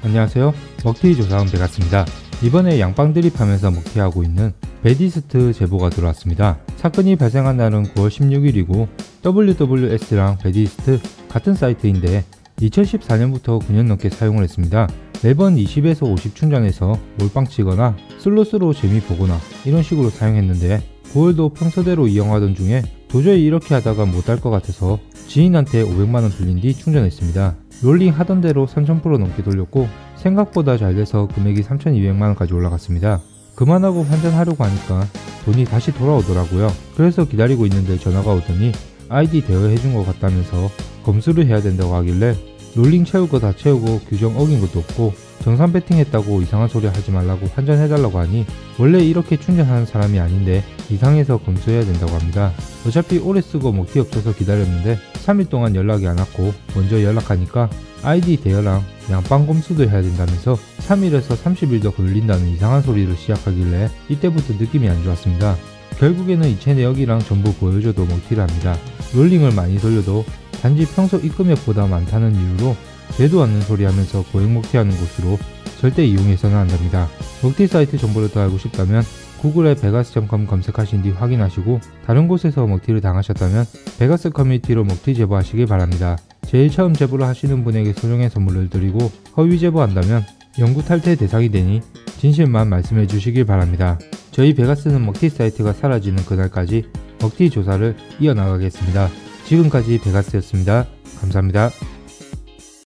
안녕하세요. 먹튀 조사원 베가스입니다. 이번에 양빵 드립하면서 먹튀하고 있는 베디스트 제보가 들어왔습니다. 사건이 발생한 날은 9월 16일이고 WWS랑 베디스트 같은 사이트인데 2014년부터 9년 넘게 사용을 했습니다. 매번 20에서 50 충전해서 몰빵 치거나 슬롯으로 재미 보거나 이런 식으로 사용했는데 9월도 평소대로 이용하던 중에 도저히 이렇게 하다가 못할 것 같아서 지인한테 500만원 빌린 뒤 충전했습니다. 롤링 하던 대로 3000% 넘게 돌렸고 생각보다 잘 돼서 금액이 3200만원까지 올라갔습니다. 그만하고 환전하려고 하니까 돈이 다시 돌아오더라고요. 그래서 기다리고 있는데 전화가 오더니 아이디 대여해준 것 같다면서 검수를 해야 된다고 하길래 롤링 채울 거 다 채우고 규정 어긴 것도 없고 정산 배팅했다고 이상한 소리 하지 말라고 환전해달라고 하니 원래 이렇게 충전하는 사람이 아닌데 이상해서 검수해야 된다고 합니다. 어차피 오래 쓰고 먹튀 없어서 기다렸는데 3일 동안 연락이 안 왔고 먼저 연락하니까 아이디 대여랑 양빵 검수도 해야 된다면서 3일에서 30일 더 걸린다는 이상한 소리를 시작하길래 이때부터 느낌이 안 좋았습니다. 결국에는 이체 내역이랑 전부 보여줘도 먹튀를 합니다. 롤링을 많이 돌려도 단지 평소 입금액보다 많다는 이유로 되도 않는 소리 하면서 고액 먹튀하는 곳으로 절대 이용해서는 안됩니다. 먹튀 사이트 정보를 더 알고 싶다면 구글에 베가스.com 검색하신 뒤 확인하시고 다른 곳에서 먹튀를 당하셨다면 베가스 커뮤니티로 먹튀 제보하시길 바랍니다. 제일 처음 제보를 하시는 분에게 소정의 선물을 드리고 허위 제보한다면 영구 탈퇴 대상이 되니 진실만 말씀해 주시길 바랍니다. 저희 베가스는 먹튀 사이트가 사라지는 그날까지 먹튀 조사를 이어나가겠습니다. 지금까지 베가스였습니다. 감사합니다.